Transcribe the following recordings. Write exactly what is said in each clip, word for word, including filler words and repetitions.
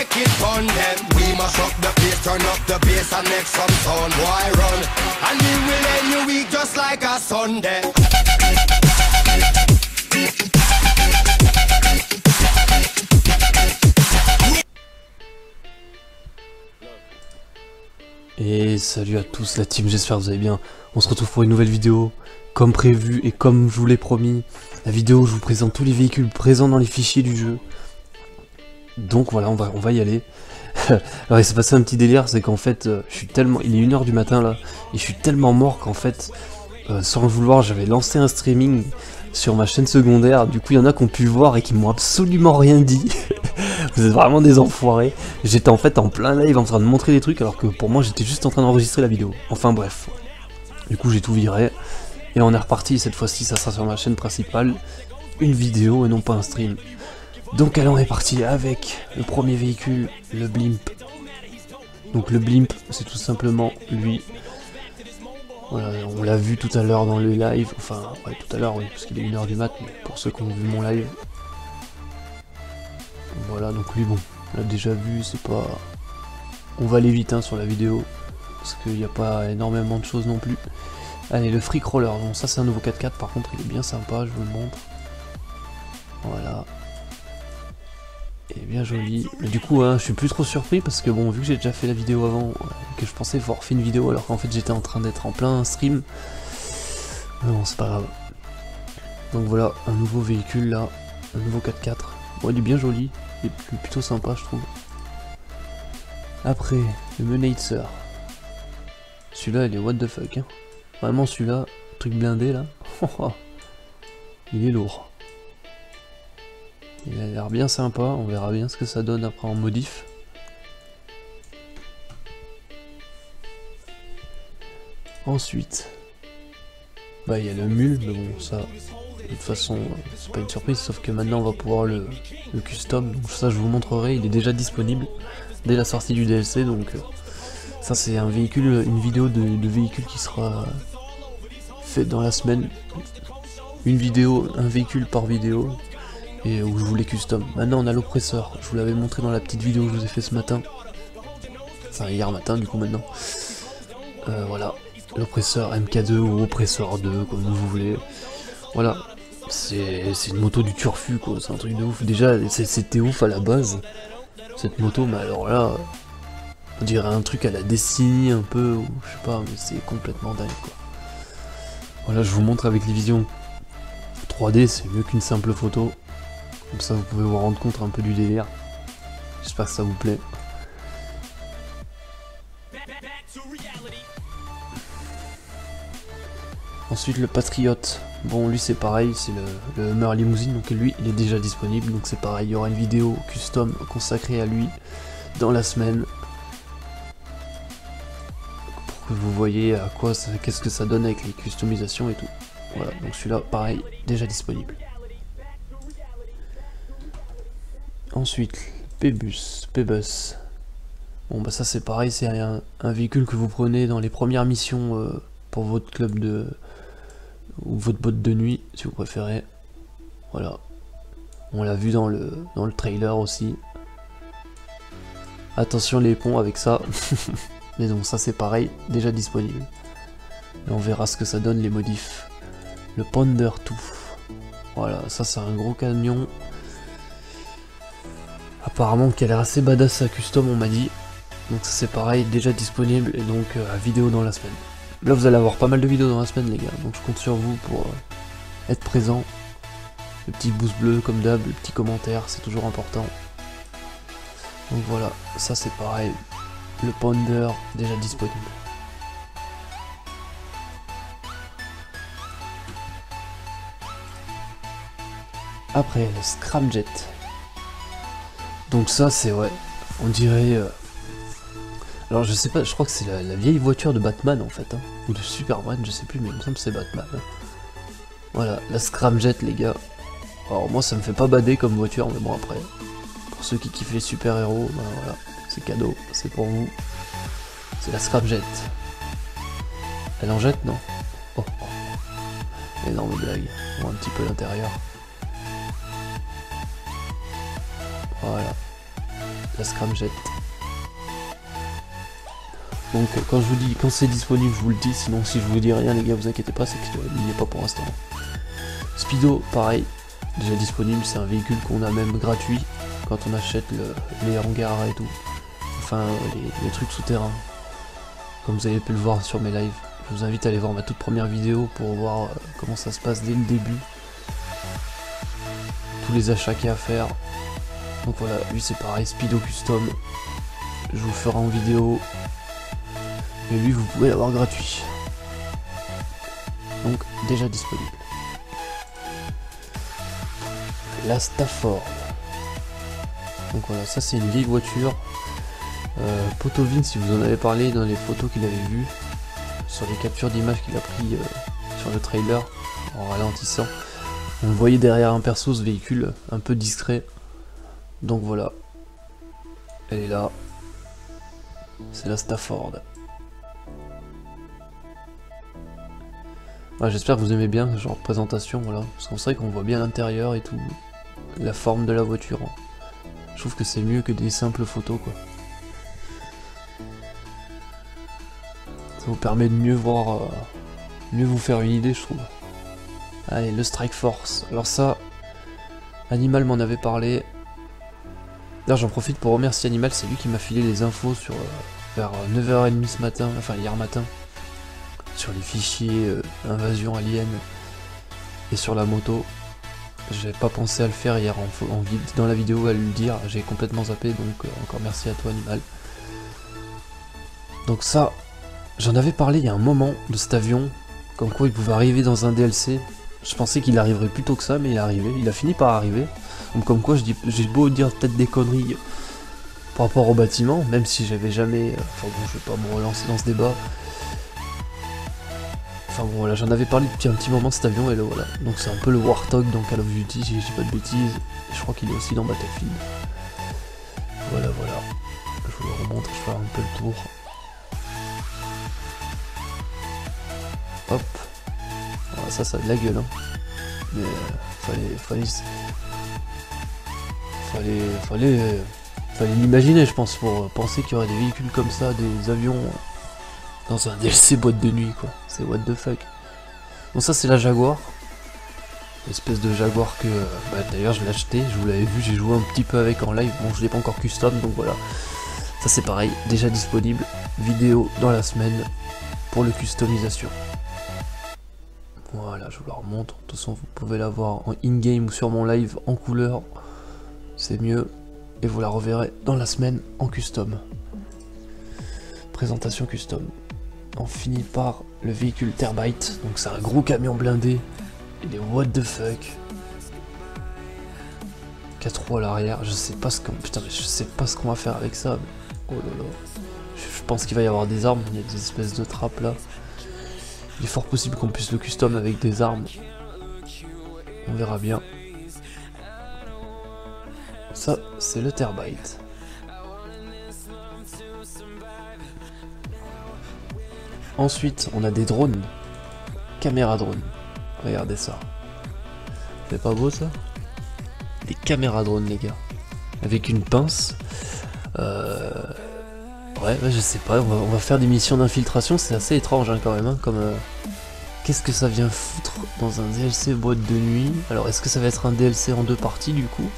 make it fun then. We must up the place, turn up the bass and make some sound. Why run? And we will end your week just like a Sunday. Et salut à tous la team, j'espère que vous allez bien. On se retrouve pour une nouvelle vidéo, comme prévu et comme je vous l'ai promis. La vidéo où je vous présente tous les véhicules présents dans les fichiers du jeu. Donc voilà, on va, on va y aller. Alors il s'est passé un petit délire, c'est qu'en fait, euh, je suis tellement, il est une heure du matin là, et je suis tellement mort qu'en fait, euh, sans le vouloir, j'avais lancé un streaming sur ma chaîne secondaire. Du coup, il y en a qui ont pu voir et qui m'ont absolument rien dit. Vous êtes vraiment des enfoirés. J'étais en fait en plein live en train de montrer des trucs alors que pour moi j'étais juste en train d'enregistrer la vidéo. Enfin bref. Du coup j'ai tout viré. Et on est reparti, cette fois-ci ça sera sur ma chaîne principale. Une vidéo et non pas un stream. Donc allez, on est parti avec le premier véhicule, le blimp. Donc le blimp c'est tout simplement lui. Voilà, on l'a vu tout à l'heure dans le live. Enfin ouais, tout à l'heure oui, parce qu'il est une heure du mat, mais pour ceux qui ont vu mon live. Voilà, donc lui bon, on l'a déjà vu, c'est pas... On va aller vite hein, sur la vidéo, parce qu'il n'y a pas énormément de choses non plus. Allez, le Freak Roller, donc ça c'est un nouveau quatre quatre, par contre il est bien sympa, je vous le montre. Voilà. Et bien joli. Mais du coup, hein, je suis plus trop surpris, parce que bon, vu que j'ai déjà fait la vidéo avant, que je pensais avoir fait une vidéo, alors qu'en fait j'étais en train d'être en plein stream. Mais bon, c'est pas grave. Donc voilà, un nouveau véhicule là, un nouveau quatre quatre. Bon, il est bien joli. Il est plutôt sympa je trouve. Après, le Menacer. Celui-là il est what the fuck hein. Vraiment celui-là, truc blindé là. Il est lourd. Il a l'air bien sympa, on verra bien ce que ça donne après en modif. Ensuite, bah il y a le mule, mais bon ça... De toute façon, c'est pas une surprise, sauf que maintenant on va pouvoir le, le custom, donc ça je vous montrerai, il est déjà disponible dès la sortie du D L C, donc euh, ça c'est un véhicule, une vidéo de, de véhicule qui sera faite dans la semaine, une vidéo, un véhicule par vidéo, et où je vous les custom. Maintenant on a l'oppresseur, je vous l'avais montré dans la petite vidéo que je vous ai fait ce matin, enfin hier matin du coup maintenant, euh, voilà, l'oppresseur M K deux ou oppresseur deux, comme vous voulez, voilà. C'est une moto du turfu quoi, c'est un truc de ouf. Déjà c'était ouf à la base, cette moto, mais alors là, on dirait un truc à la Destiny un peu, ou je sais pas, mais c'est complètement dingue quoi. Voilà, je vous montre avec les visions trois D, c'est mieux qu'une simple photo. Comme ça vous pouvez vous rendre compte un peu du délire. J'espère que ça vous plaît. Ensuite le Patriote. Bon lui c'est pareil, c'est le, le Hummer Limousine, donc lui il est déjà disponible, donc c'est pareil, il y aura une vidéo custom consacrée à lui dans la semaine. Pour que vous voyez à quoi, qu'est-ce que ça donne avec les customisations et tout. Voilà, donc celui-là pareil, déjà disponible. Ensuite, P-Bus, P-Bus. Bon bah ça c'est pareil, c'est un, un véhicule que vous prenez dans les premières missions euh, pour votre club de... ou votre botte de nuit si vous préférez. Voilà, on l'a vu dans le dans le trailer aussi. Attention les ponts avec ça. Mais donc ça c'est pareil, déjà disponible. Et on verra ce que ça donne les modifs. Le Ponder deux. Voilà, ça c'est un gros camion. Apparemment qui a l'air assez badass à custom, on m'a dit. Donc ça c'est pareil, déjà disponible et donc euh, à vidéo dans la semaine. Là vous allez avoir pas mal de vidéos dans la semaine les gars, donc je compte sur vous pour euh, être présent. Le petit pouce bleu comme d'hab, le petit commentaire, c'est toujours important. Donc voilà, ça c'est pareil, le Ponder déjà disponible. Après le Scramjet. Donc ça c'est ouais, on dirait... Euh, Alors je sais pas, je crois que c'est la, la vieille voiture de Batman en fait, hein, ou de Superman, je sais plus, mais il me semble que c'est Batman. Hein. Voilà, la Scramjet les gars. Alors moi ça me fait pas bader comme voiture, mais bon après, pour ceux qui kiffent les super-héros, ben voilà, c'est cadeau, c'est pour vous. C'est la Scramjet. Elle en jette, non? Oh, oh. Énorme blague, on voit un petit peu l'intérieur. Voilà. la scramjet. Donc quand je vous dis, quand c'est disponible, je vous le dis, sinon si je vous dis rien les gars, vous inquiétez pas, c'est qu'il n'y est pas pour l'instant. Speedo, pareil, déjà disponible, c'est un véhicule qu'on a même gratuit quand on achète le, les hangars et tout. Enfin, les, les trucs souterrains. Comme vous avez pu le voir sur mes lives. Je vous invite à aller voir ma toute première vidéo pour voir euh, comment ça se passe dès le début. Tous les achats qu'il y a à faire. Donc voilà, lui c'est pareil, Speedo Custom. Je vous le ferai en vidéo. Mais lui vous pouvez l'avoir gratuit. Donc déjà disponible. La Stafford. Donc voilà, ça c'est une vieille voiture. Euh, Potovin, si vous en avez parlé dans les photos qu'il avait vues, sur les captures d'images qu'il a pris euh, sur le trailer en ralentissant, on le voyait derrière un perso, ce véhicule un peu discret. Donc voilà, elle est là, c'est la Stafford. Ouais, j'espère que vous aimez bien ce genre de présentation, voilà, parce qu'on sait qu'on voit bien l'intérieur et tout, la forme de la voiture. Hein. Je trouve que c'est mieux que des simples photos quoi. Ça vous permet de mieux voir, euh, mieux vous faire une idée je trouve. Allez, le Strike Force. Alors ça, Animal m'en avait parlé. D'ailleurs j'en profite pour remercier Animal, c'est lui qui m'a filé les infos sur euh, vers neuf heures trente ce matin, enfin hier matin, sur les fichiers euh, Invasion Alien et sur la moto. J'avais pas pensé à le faire hier en, en vide, dans la vidéo à lui le dire, j'ai complètement zappé, donc euh, encore merci à toi Animal. Donc ça, j'en avais parlé il y a un moment de cet avion, comme quoi il pouvait arriver dans un D L C. Je pensais qu'il arriverait plus tôt que ça, mais il est arrivé, il a fini par arriver. Donc comme quoi, je dis, j'ai beau dire peut-être des conneries par rapport au bâtiment, même si j'avais jamais... Enfin bon, je vais pas me relancer dans ce débat. Enfin bon, voilà, j'en avais parlé depuis un petit moment de cet avion, et là voilà. Donc c'est un peu le Warthog dans Call of Duty, si je dis pas de bêtises. Et je crois qu'il est aussi dans Battlefield. Voilà, voilà. Je vous le remontre, je fais un peu le tour. Hop. Alors ça, ça a de la gueule, hein. Mais euh, fallait... Fallait... Fallait... Fallait... Euh, fallait l'imaginer, je pense, pour penser qu'il y aurait des véhicules comme ça, des avions... Dans un D L C boîte de nuit quoi, c'est what the fuck. Bon ça c'est la Jaguar, espèce de Jaguar que, bah, d'ailleurs je l'ai acheté, je vous l'avais vu, j'ai joué un petit peu avec en live, bon je l'ai pas encore custom donc voilà. Ça c'est pareil, déjà disponible, vidéo dans la semaine pour le customisation. Voilà, je vous la remontre, de toute façon vous pouvez la voir en in-game ou sur mon live en couleur, c'est mieux, et vous la reverrez dans la semaine en custom. Présentation custom. On finit par le véhicule Termite, donc c'est un gros camion blindé, il est what the fuck. quatre roues à l'arrière, je sais pas ce qu'on putain mais je sais pas ce qu'on va faire avec ça. Mais... oh là là. Je, je pense qu'il va y avoir des armes, il y a des espèces de trappes là. Il est fort possible qu'on puisse le custom avec des armes. On verra bien. Ça, c'est le Termite. Ensuite, on a des drones. Caméra drone. Regardez ça. C'est pas beau ça? Des caméras drones les gars. Avec une pince. Euh... Ouais, ouais, je sais pas. On va, on va faire des missions d'infiltration. C'est assez étrange hein, quand même. Hein, comme, euh... qu'est-ce que ça vient foutre dans un D L C boîte de nuit? Alors est-ce que ça va être un D L C en deux parties du coup?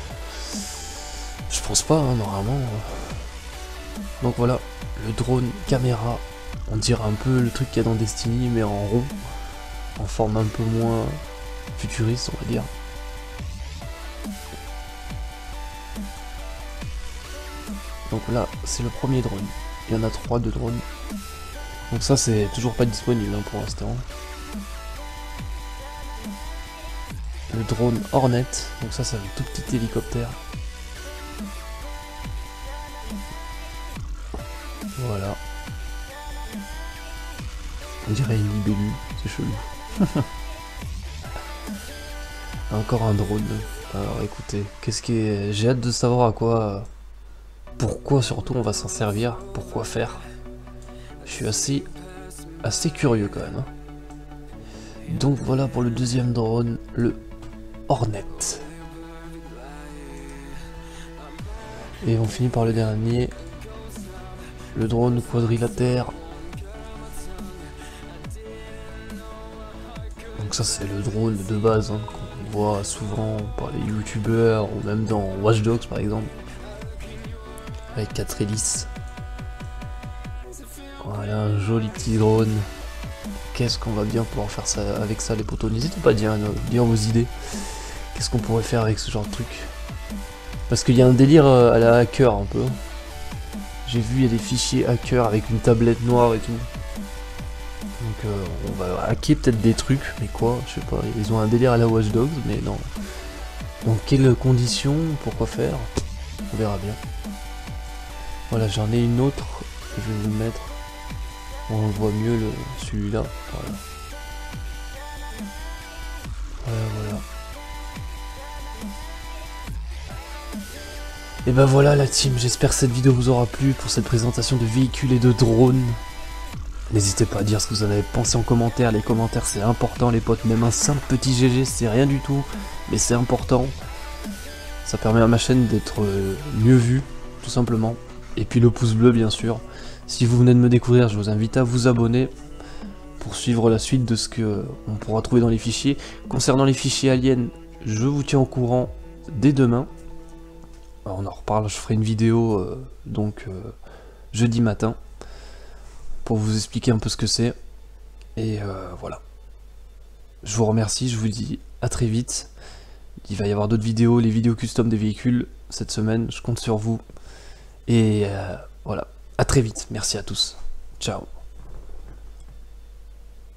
Je pense pas, hein, normalement. Donc voilà, le drone caméra. On dirait un peu le truc qu'il y a dans Destiny, mais en rond, en forme un peu moins futuriste, on va dire. Donc là, c'est le premier drone. Il y en a trois de drones. Donc ça, c'est toujours pas disponible hein, pour l'instant. Le drone Hornet. Donc ça, c'est un tout petit hélicoptère. Voilà. On dirait une libellule, c'est chelou. Encore un drone. Alors écoutez, qu'est-ce qui est... J'ai hâte de savoir à quoi... Pourquoi surtout on va s'en servir, pourquoi faire. Je suis assez... assez curieux quand même. Hein. Donc voilà pour le deuxième drone, le Hornet. Et on finit par le dernier, le drone quadrilatère. Donc ça c'est le drone de base hein, qu'on voit souvent par les youtubeurs ou même dans Watch Dogs par exemple. Avec quatre hélices. Voilà un joli petit drone. Qu'est-ce qu'on va bien pouvoir faire ça avec ça les potos. N'hésitez pas à dire, dire vos idées. Qu'est-ce qu'on pourrait faire avec ce genre de truc. Parce qu'il y a un délire à la hacker un peu. J'ai vu il y a des fichiers hacker avec une tablette noire et tout. Donc euh, on va hacker peut-être des trucs, mais quoi, je sais pas, ils ont un délire à la Watch Dogs, mais non. Dans quelles conditions, pourquoi faire, on verra bien. Voilà, j'en ai une autre, que je vais vous mettre. On voit mieux le celui-là, voilà. Voilà, voilà. Et bah voilà la team, j'espère que cette vidéo vous aura plu pour cette présentation de véhicules et de drones. N'hésitez pas à dire ce que vous en avez pensé en commentaire, les commentaires c'est important les potes, même un simple petit G G c'est rien du tout, mais c'est important. Ça permet à ma chaîne d'être mieux vue, tout simplement. Et puis le pouce bleu bien sûr. Si vous venez de me découvrir, je vous invite à vous abonner pour suivre la suite de ce que on pourra trouver dans les fichiers. Concernant les fichiers aliens, je vous tiens au courant dès demain. Alors, on en reparle, je ferai une vidéo euh, donc euh, jeudi matin. Pour vous expliquer un peu ce que c'est. Et euh, voilà. Je vous remercie, je vous dis à très vite. Il va y avoir d'autres vidéos, les vidéos custom des véhicules cette semaine, je compte sur vous. Et euh, voilà, à très vite, merci à tous. Ciao.